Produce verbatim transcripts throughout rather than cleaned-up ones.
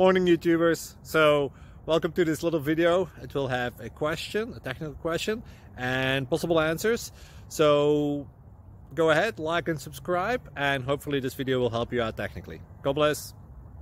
Morning YouTubers. So welcome to this little video. It will have a question, a technical question, and possible answers. So go ahead, like and subscribe, and hopefully this video will help you out technically. God bless.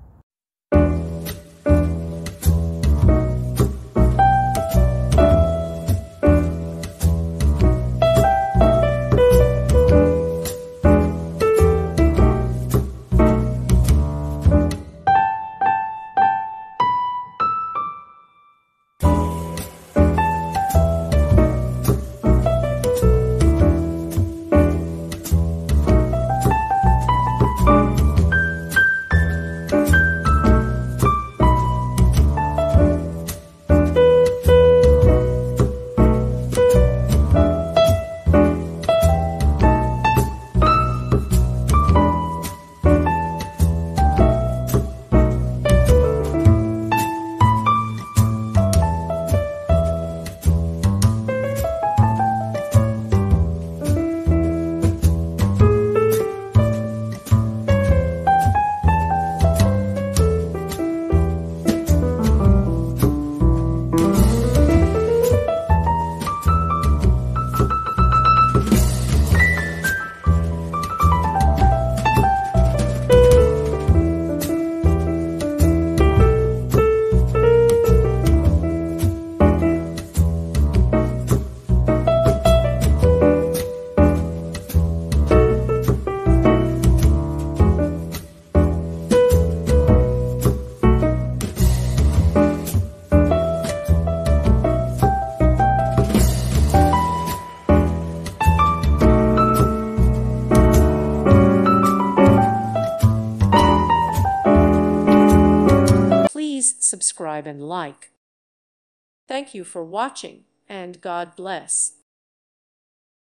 Please subscribe and like. Thank you for watching, and God bless.